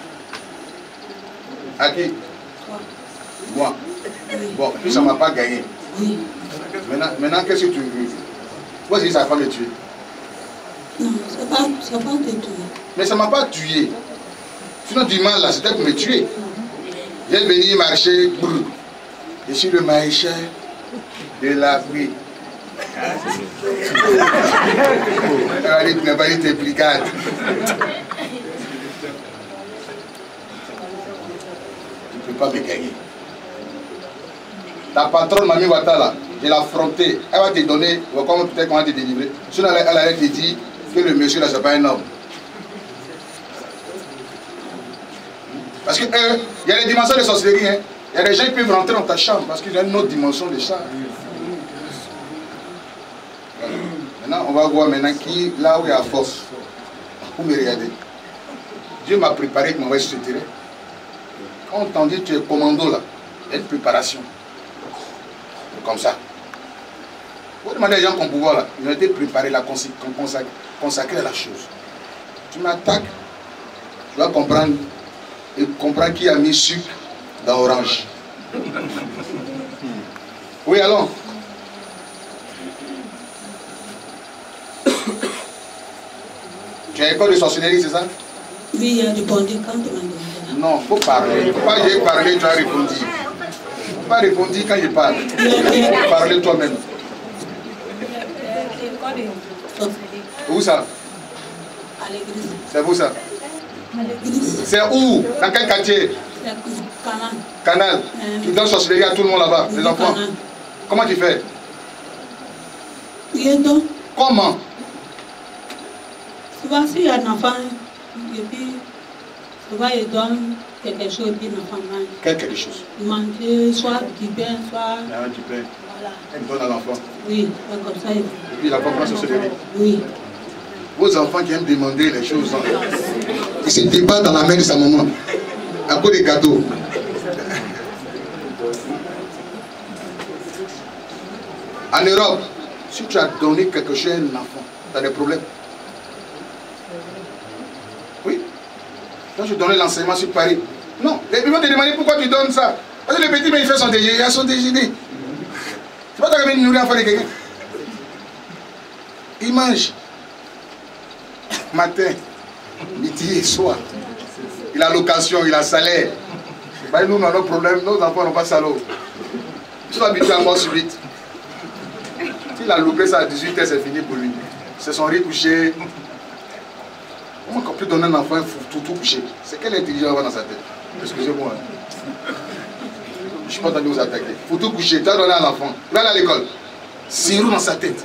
À qui? Moi. Bon, puis ça ne m'a pas gagné. Oui. Maintenant qu'est-ce que tu veux? Pourquoi ça ne va pas me tuer? Non, c'est pas te tuer. Mais ça ne m'a pas tué. Sinon, du mal là, c'était pour me tuer. J'ai venu marcher. Je suis le maréchal de la pluie. Tu n'as pas dit tes brigades. Tu ne peux pas me gagner. Ta patronne, Mami Ouattara, je l'ai affrontée. Elle va te donner, peut-être comment te délivrer. Sinon, elle allait te dire que le monsieur là, ce n'est pas un homme. Parce que il y a des dimensions de sorcellerie. Hein. Il y a des gens qui peuvent rentrer dans ta chambre parce qu'il y a une autre dimension de ça. Voilà. Maintenant, on va voir maintenant qui, là où il y a force. Pour me regarder. Dieu m'a préparé pour m'envoyer sur ce terrain. Quand on t'en dit tu es commando là, il y a une préparation. Comme ça. Vous demandez aux gens qui ont pouvoir là, ils ont été préparés, là, consacrés à la chose. Tu m'attaques, tu vas comprendre. Et comprends qui a mis sucre dans orange. Oui, allons. Tu as école de sorcellerie, c'est ça? Oui, il a répondu quand tu m'as demandé. Non, il faut parler. Il ne faut pas j'ai parlé, tu as répondu. Il ne faut pas répondre quand je parle. Il faut parler toi-même. Où ça? À l'église. C'est où ça? L'église. C'est où? Dans quel quartier? C'est Canal. Canal. Tu donnes sorcellerie à tout le monde là-bas, les enfants. Canal. Comment tu fais? Il donc. Comment? Souvent, s'il y a un enfant, et puis, souvent, il donne quelque chose, et puis l'enfant mange. Quelque chose. Il mange soit du pain, soit. Du pain. Voilà. Elle donne à l'enfant. Oui, comme ça. Et puis l'enfant prend sorcellerie. Oui. Vos enfants qui aiment demander les choses, ils se débattent dans la main de sa maman, à cause des gâteaux. En Europe, si tu as donné quelque chose à un enfant, tu as des problèmes. Oui. Quand je donnais l'enseignement sur Paris, non, les gens te demandaient pourquoi tu donnes ça. Parce que le petit, mais il fait son déjeuner, il a son déjeuner. C'est pas toi qui viens de nourrir l'enfant de quelqu'un. Il mange. Matin, midi et soir. Il a location, il a salaire. Bah, nous, on a nos problèmes, nos enfants n'ont pas salaud. Ils sont habitués à mort subite. S'il a loupé ça à 18h, c'est fini pour lui. C'est son riz couché. Comment on peut donner un enfant tout couché? C'est quelle intelligence va dans sa tête? Excusez-moi. Je ne suis pas entendu vous attaquer. Faut tout coucher, tu as donné à l'enfant. Il va aller à l'école. Sirop dans sa tête.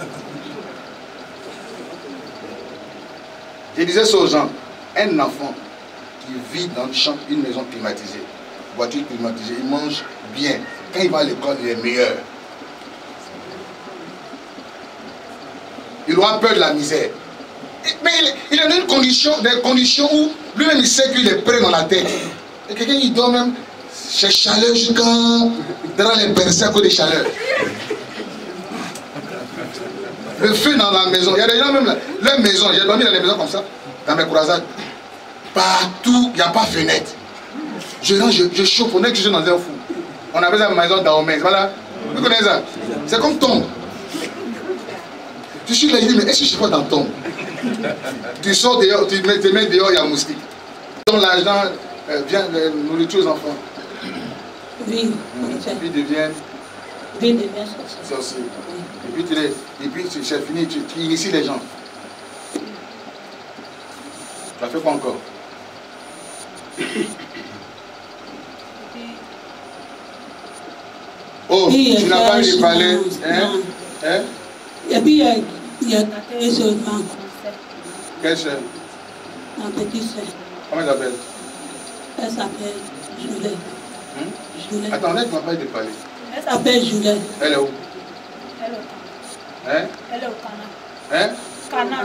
Je disais ça aux gens, un enfant qui vit dans une maison climatisée, voiture climatisée, il mange bien. Quand il va à l'école, il est meilleur. Il aura peur de la misère. Mais il est dans une condition, des conditions où lui-même il sait qu'il est prêt dans la tête. Et quelqu'un il dort même, c'est chaleur jusqu'à dans les bercers à cause des chaleurs. Le feu dans la maison, il y a des gens même là, leur maison, j'ai dormi dans les maisons comme ça, dans mes croisades. Partout, il n'y a pas de fenêtre. Je rentre, je chauffe, on est que je suis dans un fou. On appelle ça maison d'Aomès, voilà. Vous connaissez ça? C'est comme tombe. Tu suis là, il dit, mais est-ce que je ne suis pas dans tombe? Tu sors dehors, tu te mets dehors, il y a un moustique. Donc l'argent vient de nourriture aux enfants. Oui. Puis deviennent sorciers. Et puis c'est fini, tu inities les gens. Tu as fait quoi encore? Oh, tu n'as pas eu de parler. Hein? Et puis il y a gâté seulement. Quelle sœur? Ma petite sœur. Comment elle s'appelle? Elle s'appelle Juliette. Juliette. Attendez, tu n'as pas eu de parler. Elle s'appelle Juliette. Elle est où? Elle est au Cana. Hein? Elle est au Cana. Hein? Cana.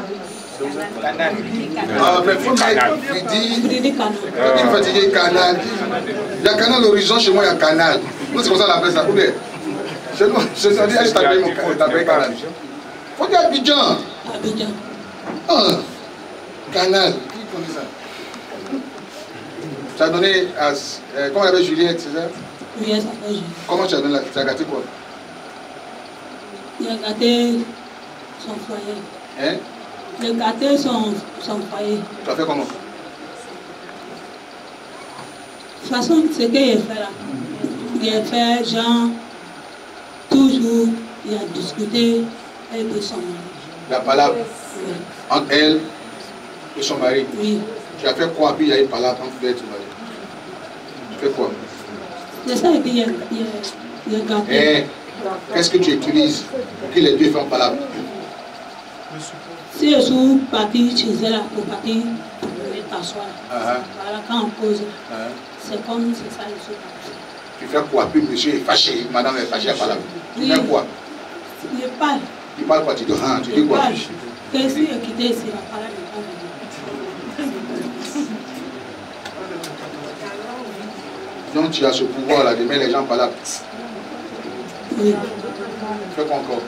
Ah, mais il faut me dire. Cana. Il est fatigué, canal. Il y a canal l'horizon, chez moi il y a canal. Nous c'est comme ça on appelle ça. Ou bien, chez nous, je dis, je t'appelle canal. Faut dire Abidjan. Abidjan. Ah, canal. Qui connaît ça? Tu as donné à. Comment il y avait Juliette, c'est ça? Oui, elle s'appelle Juliette. Comment tu as donné? Tu as gâté quoi? Il a gâté son foyer. Hein? Il a gâté son foyer. Tu as fait comment? De toute façon, ce qu'il a fait là, il a fait genre, toujours, il a discuté avec son mari. La palabre Oui. entre elle et son mari. Oui. Tu as fait quoi? Puis il y a une palabre entre elle et ton mari. Tu fais quoi? C'est ça qu'il a gâté. Eh, qu'est-ce que tu utilises pour que les deux fassent palabre? Si je suis parti chez elle là, pour partir pour t'asseoir, voilà, quand on pose, c'est comme c'est ça, je suis parti. Tu fais quoi? Puis monsieur est fâché, madame est fâchée à palabre. Tu fais quoi? Il parle. Tu parles quoi? Tu dis rien, tu dis Il quoi? parle. Que si il quitté ici, la parole n'est pas venue. Donc tu as ce pouvoir là de mettre les gens palabre. Oui. Fais quoi encore?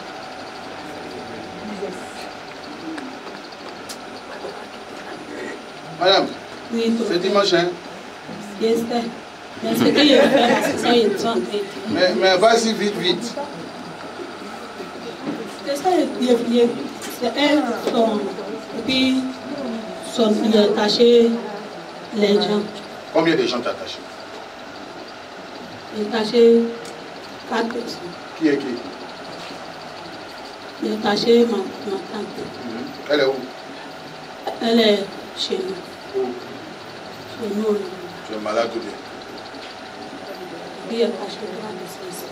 Madame, Oui, c'est dimanche, hein? yes, sir. Mais ce qu'il a fait là, c'est ça, il est en train. Mais vas-y vite, vite. C'est ça, c'est elle, et puis il a attaché les gens. Combien de gens t'attachent? Il a attaché 4 personnes. Qui est qui? Il a attaché ma tante. Elle est où? Elle est chez nous. Où? Chez nous. Tu es malade ou bien? Puis il a attaché 3 personnes ici.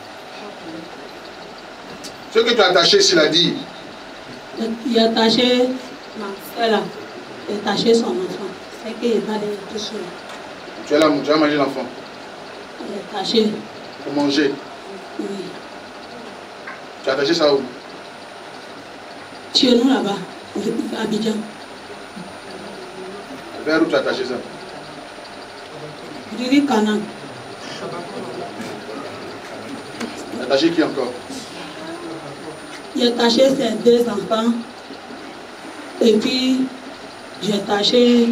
Ce que tu as attaché, s'il a dit. Il a attaché ma soeur là. Il a attaché son enfant. C'est qu'il va aller tout seul. Tu es là, tu as mangé l'enfant. Il a attaché. Pour manger. Oui. Tu as attaché ça où? Chez nous là-bas, à Abidjan. Vers où tu as attaché ça? Diri Kanan. Tu as attaché qui encore? J'ai attaché ses 2 enfants. Et puis, j'ai attaché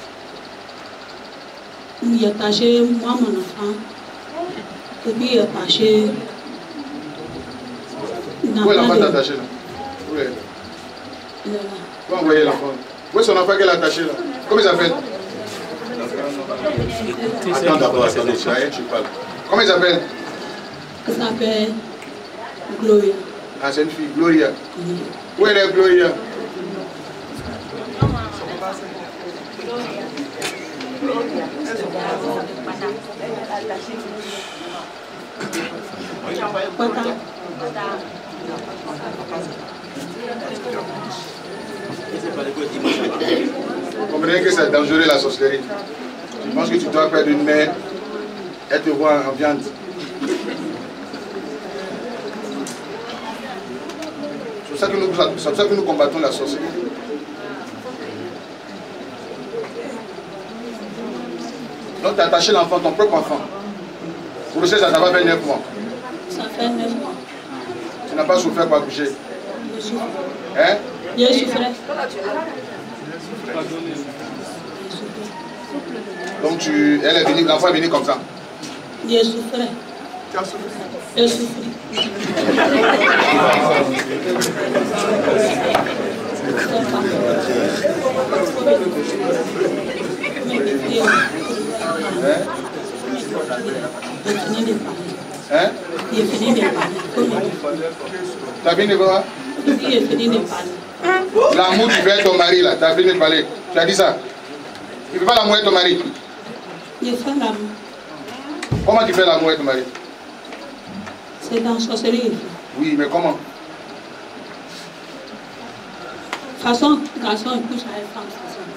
moi, mon enfant. Et puis, j'ai attaché. Où est l'enfant attaché là? Où est? Où envoyer l'enfant? Où est son enfant qu'elle a attaché là? Comment il s'appelle? Attends d'abord, attendez, tu parles. Comment il s'appelle? Il s'appelle Gloria. Ah, c'est une fille, Gloria. Oui. Où est Gloria? Vous comprenez que c'est dangereux la sorcellerie. Je pense que tu dois perdre une mère et te voir en viande. C'est pour ça que nous combattons la sorcellerie. Donc tu as attaché l'enfant, ton propre enfant. Grossesse, ça va faire 9 mois. Ça fait 9 mois. Tu n'as pas souffert pour accoucher? Je souffre. Hein? Je souffrais. Donc elle est venue, l'enfant est venu comme ça. Je souffrais. Tu as souffert? Je souffrais. Hein? Il est fini de parler. Tu as fini de quoi? Il est fini de parler. L'amour tu fais ton mari là, tu as fini de parler. Tu as dit ça? Tu ne fais pas l'amour avec ton mari? Je fais l'amour. Comment tu fais l'amour avec ton mari? C'est dans la sorcellerie. Oui, mais comment? De toute façon, garçon il couche avec femme.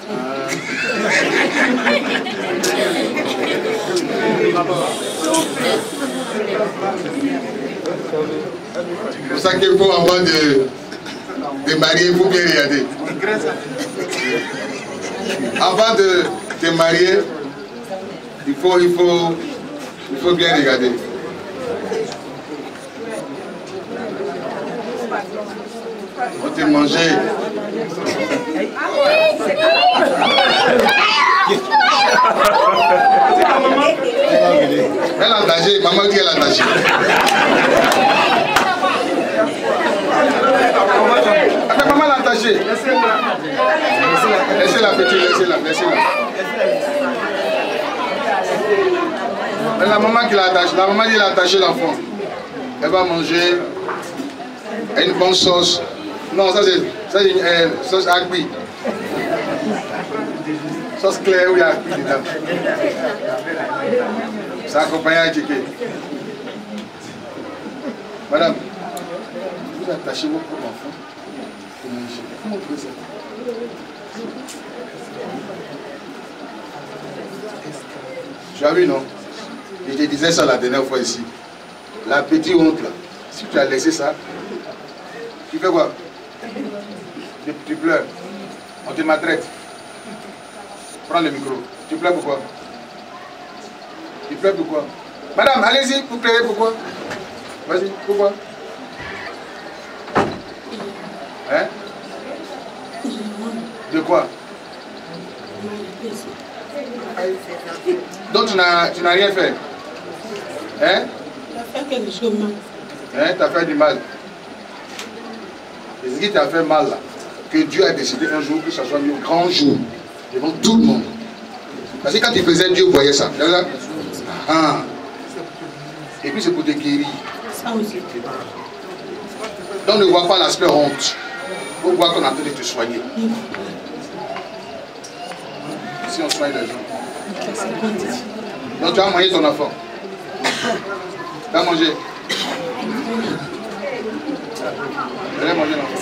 C'est pour ça qu'il faut avant de marier, il faut bien regarder. Avant de te marier, il faut bien regarder. On te manger. Elle est en danger, maman dit qu'elle est en danger. Maman l'a attaché. Laissez-la petite, laissez-la. Mais la maman qui l'a attaché, la maman qui l'a attaché l'enfant. Elle va manger une bonne sauce. Non, ça c'est une sauce agbi. Sauce claire où il y a agbi dedans. Ça accompagne à Djiké. Madame, vous attachez vos propres enfants pour manger. Comment vous faites ça? Tu as vu, non? Je te disais ça la dernière fois ici. La petite honte là, si tu as laissé ça, tu fais quoi? Tu pleures. On te maltraite. Prends le micro. Tu pleures pourquoi? Tu pleures pourquoi? Madame, allez-y, vous pleurez pourquoi? Vas-y, pourquoi? Hein? De quoi? Donc tu n'as rien fait? Hein? Tu as fait quelque chose de mal. Hein? Tu as fait du mal. Et ce qui t'a fait mal là, que Dieu a décidé un jour que ça soit un grand jour devant tout le monde. Parce que quand il faisait, Dieu voyait ça. Ah. Et puis c'est pour te guérir. Ça aussi. Donc ne vois pas l'aspect honte. On voit qu'on est en train de te soigner. Si on soigne les gens. Donc tu as mangé ton enfant. Tu as mangé. Tu as mangé l'enfant.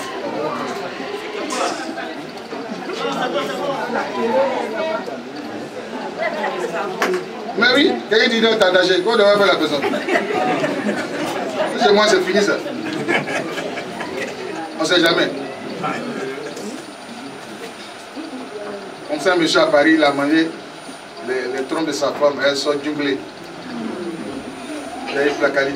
Mais oui, quelqu'un dit que tu as attaché. Quoi devrait faire la personne? Chez moi c'est fini ça. On ne sait jamais. Comme ça, un monsieur à Paris, il a mangé les trompes de sa femme, elles sont junglées. Il a eu placali.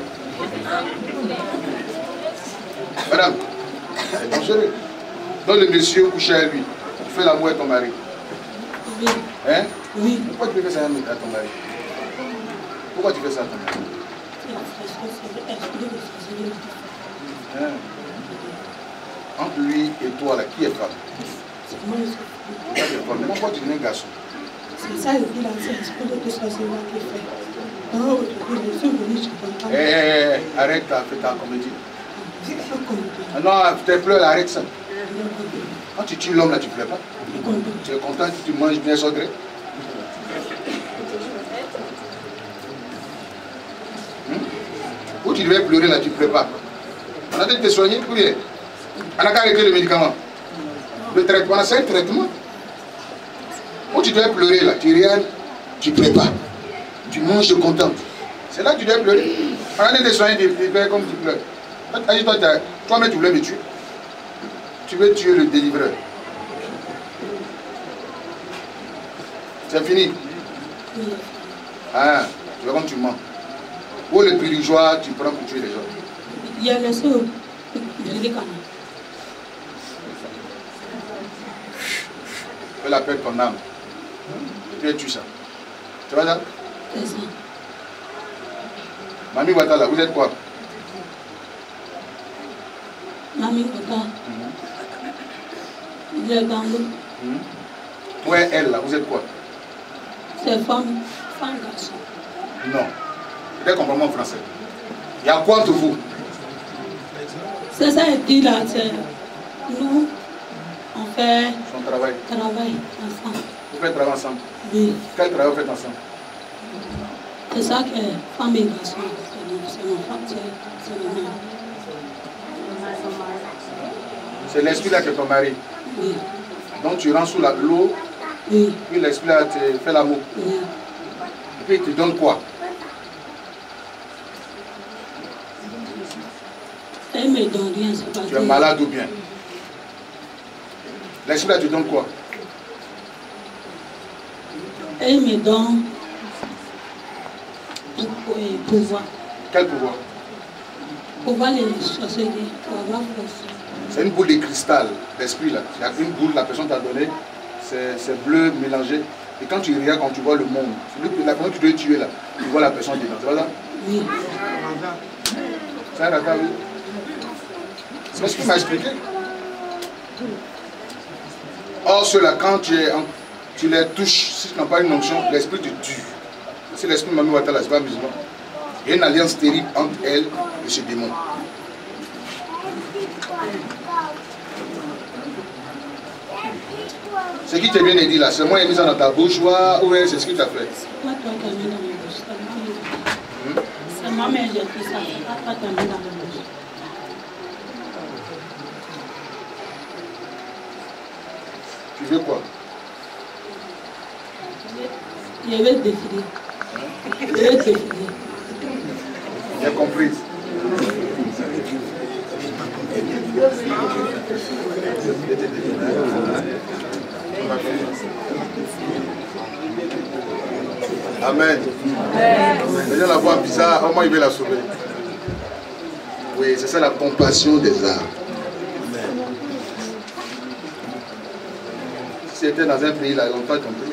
Madame, c'est dangereux. Donc le monsieur couché à lui, tu fais l'amour à ton mari. Oui. Hein? Oui. Pourquoi tu fais ça à ton mari? Pourquoi tu fais ça à ton mari? Hein? Entre lui et toi, là, qui est femme? C'est moi. Maintenant, pourquoi tu deviens garçon? C'est ça, il dit là, c'est l'esprit de sorcellerie qui fait. Non, aujourd'hui, je suis venu, je ne comprends pas. Arrête ta comédie. C'est pas comme Ah non, tes pleurs, arrête ça. Quand tu tues l'homme, là, tu ne pleures pas. Tu es content que tu manges bien son gré. Où tu devais pleurer, là, tu ne pleures pas. On a dit de te soigner pour rien. On n'a qu'à arrêter le médicament. Le traitement, c'est un traitement. Où tu devais pleurer, là, tu regardes, tu ne pleures pas. Tu manges, tu es content. C'est là que tu devais pleurer. On a dit de te soigner, tu pleures comme tu pleures. Toi-même, tu voulais me tuer. Tu veux tuer le délivreur. C'est fini. Ah, tu vois comme tu mens. Ou le villageois, tu prends pour tuer les gens. Il y a le sou. Je l'ai quand même. Fais la paix de ton âme. Et tu es ça. Tu vois ça? C'est ça. Mamie Ouattara, vous êtes quoi? Mamie Ouattara. Il est dans l'eau. Où est elle là? Vous êtes quoi? C'est femme, garçon. Non. Peut-être comprends-moi en français. Il y a quoi entre vous? C'est ça, elle dit là, c'est nous, on fait Son travail. travail ensemble. Vous faites travail ensemble? Oui. Quel travail vous faites ensemble? C'est ça que femme et garçon, c'est mon femme, c'est mon mari. C'est l'esprit là que ton mari. Oui. Donc tu rentres sous l'eau, Oui. puis l'esprit là te fait l'amour. Oui. Et puis il te donne quoi? Elle me donne rien, c'est pas Tu es malade ou bien? L'esprit là te donne quoi? Elle me donne pouvoir. Quel pouvoir? Pouvoir les sorcelleries, pour avoir force. C'est une boule de cristal, l'esprit là. Il y a une boule, la personne t'a donné, c'est bleu mélangé. Et quand tu regardes, quand tu vois le monde, la personne que tu dois tuer là, tu vois la personne dedans. Tu vois ça? Oui. C'est un radar, oui. C'est ce qu'il m'a expliqué. Or, ceux-là, quand tu les touches, si tu n'as pas une onction, l'esprit te tue. C'est l'esprit de Mamie Ouattara, c'est pas musulman. Il y a une alliance terrible entre elle et ce démon. Ce qui t'est bien dit là, c'est moi qui ai mis ça dans ta bouche, ou c'est ce que tu as fait? Pas toi qui as mis dans ma bouche. C'est moi-même qui ai fait ça. Pas toi qui as mis dans ma bouche. Tu veux quoi? Je vais défiler. Je vais défiler. J'ai compris. Amen. Les gens la voient bizarre, comment il veut la sauver? Oui, c'est ça la compassion des âmes. Si c'était dans un pays là, longtemps ils t'ont payé.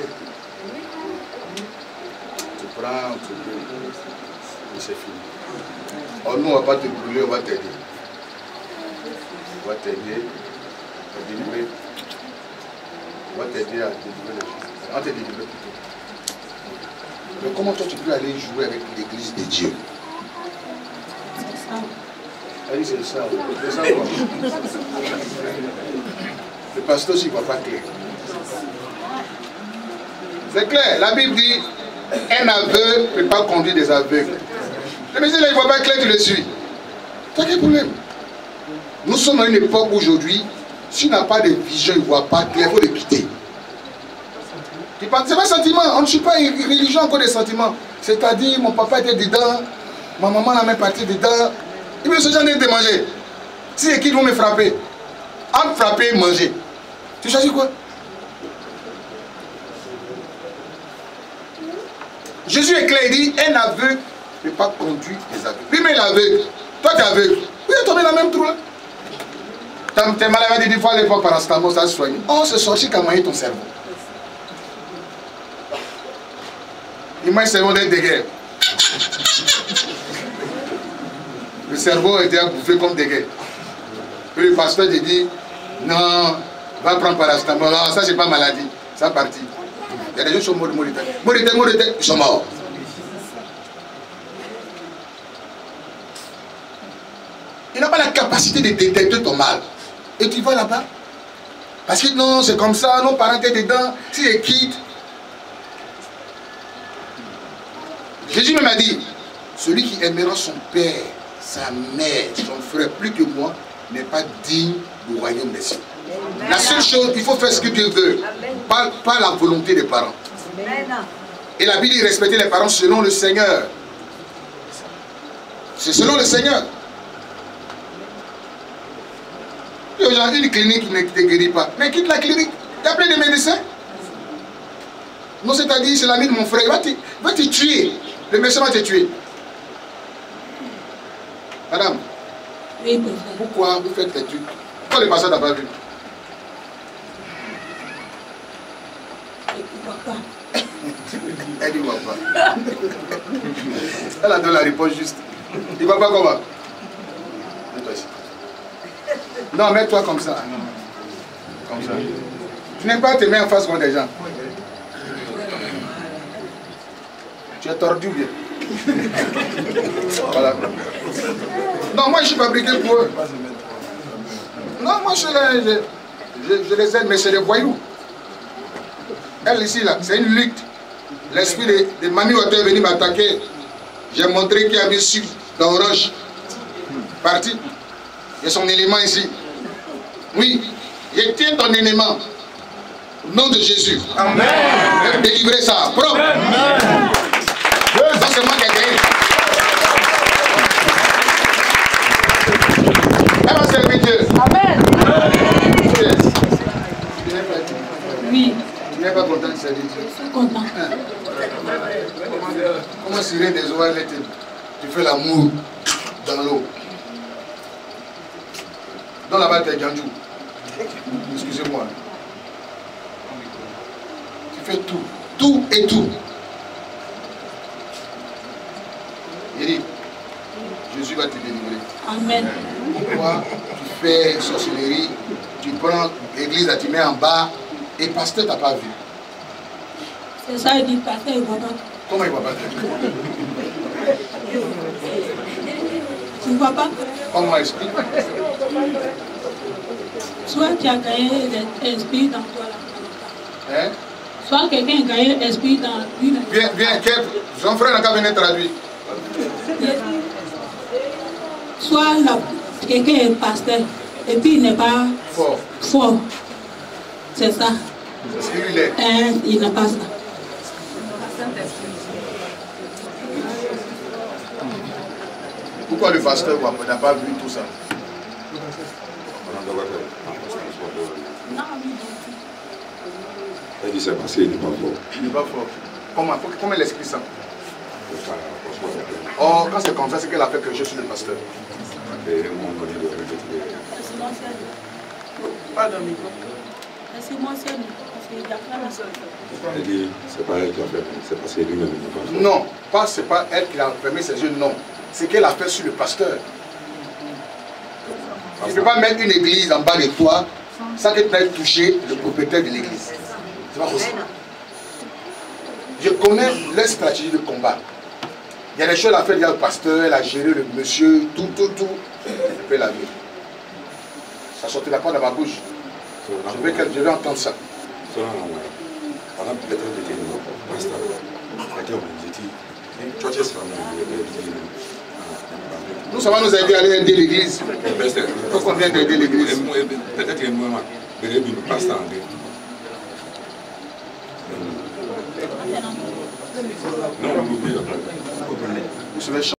Tu prends, tu brûles, et c'est fini. Or nous on ne va pas te brûler, on va t'aider. On va t'aider à délivrer. On va t'aider à délivrer les choses. On va te délivrer plutôt. Mais comment toi tu peux aller jouer avec l'église de Dieu? C'est ça. Elle dit c'est ça. C'est ça quoi? Le pasteur aussi ne voit pas clair. C'est clair. La Bible dit un aveugle ne peut pas conduire des aveugles. Le monsieur là il ne voit pas clair, tu le suis. T'as quel problème? Nous sommes à une époque aujourd'hui, s'il n'a pas de vision, il ne voit pas clair, il faut le quitter. C'est pas un sentiment, on ne suit pas une religion encore des sentiments. C'est-à-dire, mon papa était dedans, ma maman n'a même parti dedans. Il me dit, j'en ai de manger. Si les kids vont me frapper, entre frapper et manger, tu choisis quoi? Jésus est clair, il dit, un aveugle ne peut pas conduire les aveugles. Lui, mais il est aveugle. Toi, tu es aveugle. Oui, tu es tombé dans le même trou là. T'es malade, il dit, il faut aller voir paracétamol, ça se soigne. Oh, ce sorcier qui a moyen ton cerveau. Il m'a cerveau d'être de guerre. Le cerveau était bouffé comme des guerres. Puis le pasteur te dit, non, va prendre paracétamol. Non, ça c'est pas maladie, ça partit. Il y a des gens qui sont morts de tête. Ils sont morts. Il n'a pas la capacité de détecter ton mal. Et tu vas là-bas. Parce que non, c'est comme ça, nos parents étaient dedans, s'ils quittent. Jésus même a dit, celui qui aimera son père, sa mère, son frère plus que moi, n'est pas digne du royaume des cieux. La seule chose, il faut faire ce que Dieu veut, pas la volonté des parents. Et la Bible dit respecter les parents selon le Seigneur. C'est selon le Seigneur. Aujourd'hui, une clinique qui ne te guérit pas. Mais quitte la clinique, il y a plein de médecins. Non, c'est-à-dire, c'est l'ami de mon frère. Il va te tuer. Le méchant va te tuer. Madame, Oui, prophète. pourquoi vous faites les trucs? Pourquoi le pasteur n'a pas vu? Et tu vois pas. Elle ne voit pas. Elle a donné la réponse juste. Il ne voit pas comment? Mets-toi ici. Non, mets-toi comme ça. Comme ça. Tu n'aimes pas te mettre en face contre des gens. Tu es tordu bien. Voilà. Non, moi je suis fabriqué pour eux. Non, moi je les aide, mais c'est des voyous. Elle ici, là, c'est une lutte. L'esprit de Mami Water est venu m'attaquer. J'ai montré qu'il y a mis sucre dans Orange. Parti. Il y a son élément ici. Oui, je tiens ton élément. Au nom de Jésus. Amen. Je vais délivrer ça. Propre. Amen. Ça, c'est moi qui ai gagné. Elle va servir Dieu. Amen. Oui. Tu n'es pas content de servir Dieu? Je suis content. Comment cirer des oies, tu fais l'amour dans l'eau. Dans la balle, tu es Djanjou. Excusez-moi. Tu fais tout. Tout et tout. Il dit, Jésus va te délivrer. Amen. Pourquoi tu fais sorcellerie, tu prends l'église, tu mets en bas, et pasteur t'a pas vu? C'est ça, il dit, pasteur, il ne voit pas. Comment il ne voit pas? Tu ne vois pas? Comment explique? Soit tu as gagné l'esprit dans toi là. Hein? Soit quelqu'un a gagné l'esprit dans lui là. Viens, son frère n'a qu'à venir traduire. Soit quelqu'un est pasteur et puis il n'est pas fort. C'est ça. C'est ce qu'il est. Il n'a pas ça. Pourquoi le pasteur n'a pas vu tout ça? Elle dit c'est parce qu'il n'est pas fort. Il n'est pas fort. Comment l'Esprit Saint? Oh, quand c'est comme ça, c'est qu'elle a fait quelque chose sur le pasteur. Pas dans le micro. Elle dit c'est pas elle qui a fait, c'est parce que lui-même n'est pas fort. Non, c'est pas elle qui a fermé ses yeux, non. C'est qu'elle a fait sur le pasteur. Tu ne peux pas mettre une église en bas de toi sans que tu aies touché le propriétaire de l'église. C'est pas possible. Je connais leur stratégie de combat. Il y a des choses à faire, il y a le pasteur, elle a géré le monsieur, tout. Je peux la vivre. Ça ne sortira pas de ma bouche. Je vais entendre ça. Nous, ça va nous aider à aller aider l'église. Pourquoi qu'on vient d'aider l'église? Peut-être que moi, non,